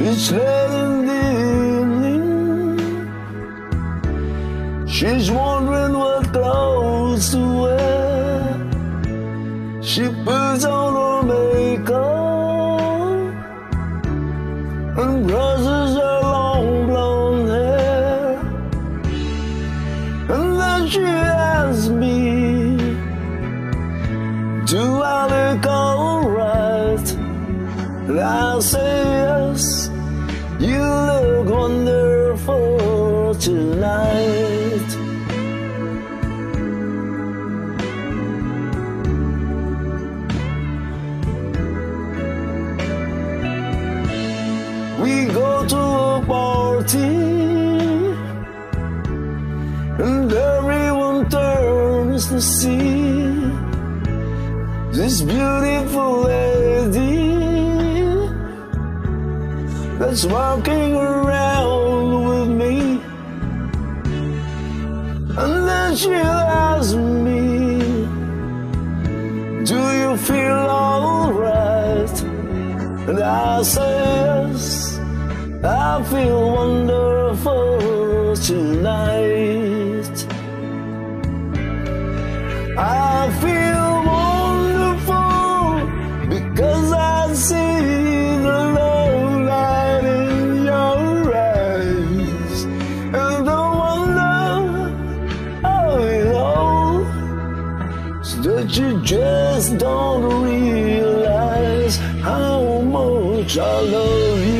It's late in the evening. She's wondering what clothes to wear. She puts on her makeup and brushes her long blonde hair. And then she asks me, do I look alright? And I say yes, you look wonderful tonight. We go to a party and everyone turns to see this beautiful lady that's walking around with me. And then she asks me, do you feel alright? And I say yes, I feel wonderful tonight. I feel wonderful because I see the love light in your eyes, and the wonder of it all is that you just don't realize how much I love you.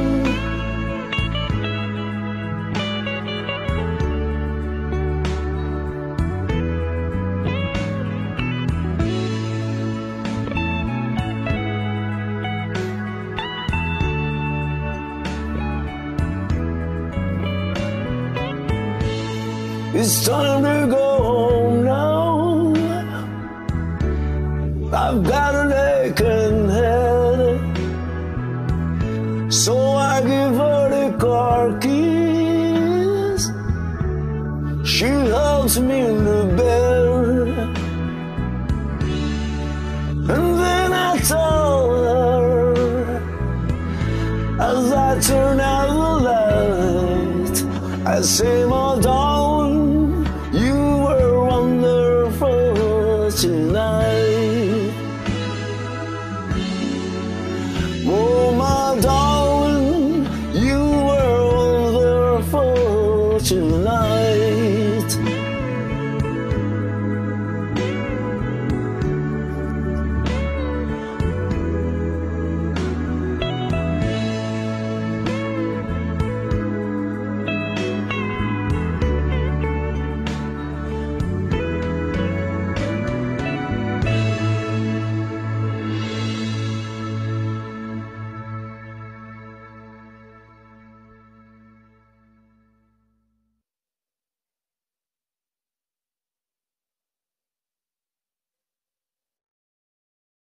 It's time to go home now. I've got an aching head, so I give her the car keys. She helps me in the bed, and then I tell her as I turn out the light, I say, my darling, you were wonderful tonight. Oh, my darling, you were wonderful tonight.